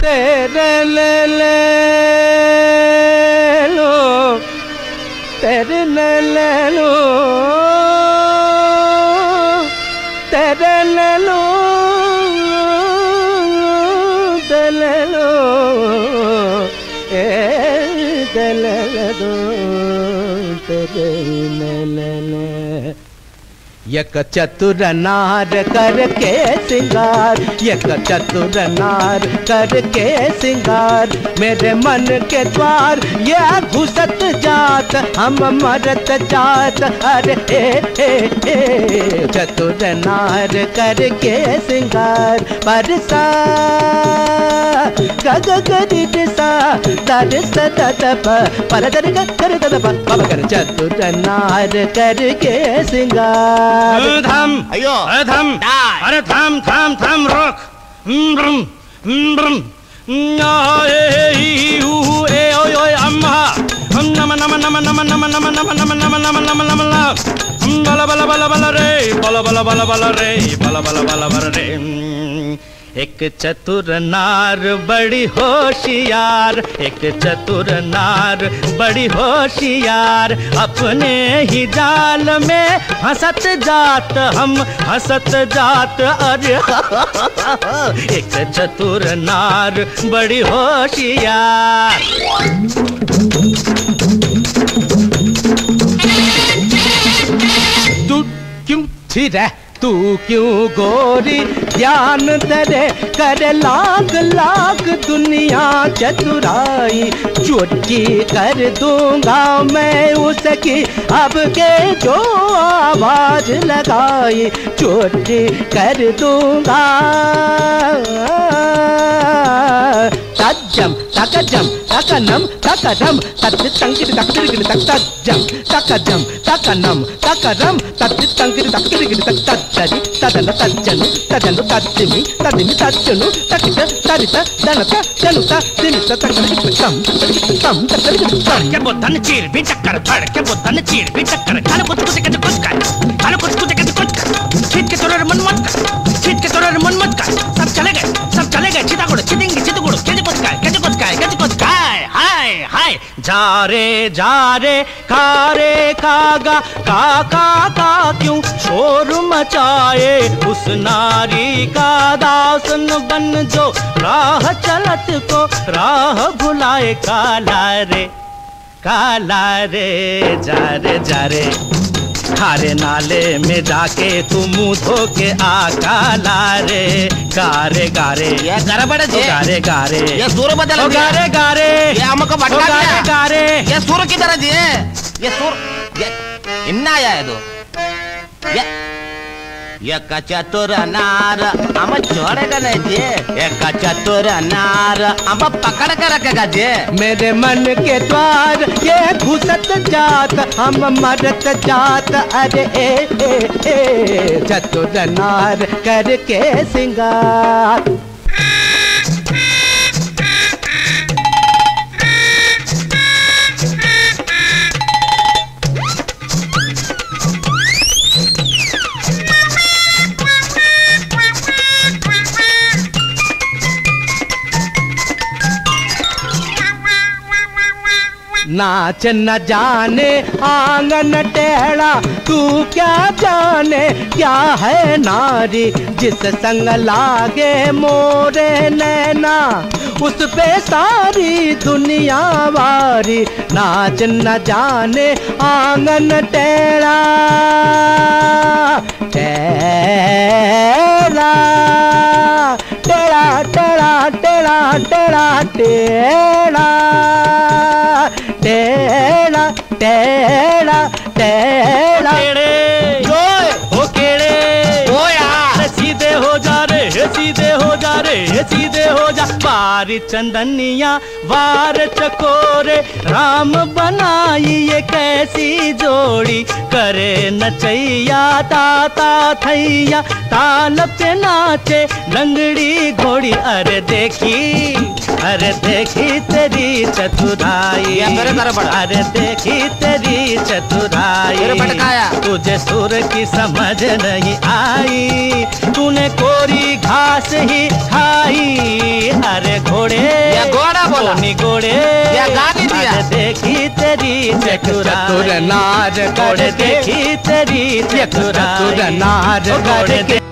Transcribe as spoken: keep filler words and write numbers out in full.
तेरे ले ले लो तेरे ले ले लो तेरे ले लो तेरे ले लो ए तेरे ले दो तेरे ले ले ले एक चतुर नार करके सिंगार एक चतुर नार करके सिंगार मेरे मन के द्वार ये घुसत जात हम मरत जात अरे ए ए ए चतुर नार करके सिंगार परसा गग गरि सा दर सदप पर दर कर दप बाबा कर चतुर नार करके सिंगार थम अयो थम अरे थम थम थम रोक ब्रम ब्रम ए ए ऊ ए ओय ओय अम्मा हम नम नम नम नम नम नम नम नम नम नम नम नम नम बला बला बला बला रे बला बला बला बला रे बला बला बला बला रे एक चतुर नार बड़ी होशियार एक चतुर नार बड़ी होशियार अपने ही जाल में हंसत जात हम हंसत जात अरे एक चतुर नार बड़ी होशियार तू क्यों थी रे तू क्यों गोरी ध्यान तेरे कर लाख लाख दुनिया चतुराई चुटकी कर दूंगा मैं उसकी अब के जो आवाज लगाई चुटकी कर दूंगा तज्जम तकजम तकनम तकरम तत् तंकिर तकदिर तक तज्जम तकजम तकनम तकरम तत् तंकिर तकदिर तक तज्जरि तदन तज्जनु तदनु तज्जिमि तदिमि तज्जनु तकित तरित दनत जनुत दिनित तकरित कम कम तकरित कम के बुद्धन चीर भी टक्कर धड़ के बुद्धन चीर भी टक्कर खाने कुछ कुछ के कुछ कर खाने कुछ कुछ के कुछ कर छीट के तोरे मन मत कर छीट के तोरे मन मत कर सब चले गए सब चले गए चिता गुड़ चितिंगी चित गुड़ के कुछ काय के कुछ काय के कुछ काय हाय हाय जा रे जा रे खा रे खागा का का का क्यों शोर मचाए उस नारी का दासन बन जो राह चलत को राह भुलाए काला रे काला रे जा रे जा रे खारे नाले में जाके तू मुंह धो के आ काला रे गारे गारे ये गरबड़ जे गारे गारे ये सुर बदल गारे गारे ये हमको भटका दिया गारे गारे ये सुर की तरह जे ये सुर ये इन्ना आया है तो ये ये चतुर नार हम छोड़ेगा नहीं जे ये चतुर नार हम पकड़ कर रखेगा जे मेरे मन के द्वार ये घुसत जात हम मरत जात अरे ए ए ए चतुर नार करके सिंगार नाच न जाने आंगन टेढ़ा तू क्या जाने क्या है नारी जिस संग लागे मोरे नैना उस पे सारी दुनिया वारी नाच न जाने आंगन टेढ़ा टेढ़ा टेढ़ा टेढ़ा टेढ़ा टेढ़ा टेढ़ा टेढ़ा टेढ़ा टेढ़ा हो केड़े हो यार सीधे हो जा रे सीधे हो जा रे सीधे हो जा बारी चंदनिया वार चकोरे राम बनाई ये कैसी जोड़ी करे नचैया ताता थैया ताल पे नाचे लंगड़ी घोड़ी अरे देखी अरे देखी तेरी चतुराई अरे देखी तेरी चतुराई तुझे सुर की समझ नहीं आई तूने कोरी घास ही खाई अरे घोड़े नी गोड़े या गा दीजिए। देखी तेरी चतुरा चतुर नार गोड़े देखी तेरी चतुर नार गोड़े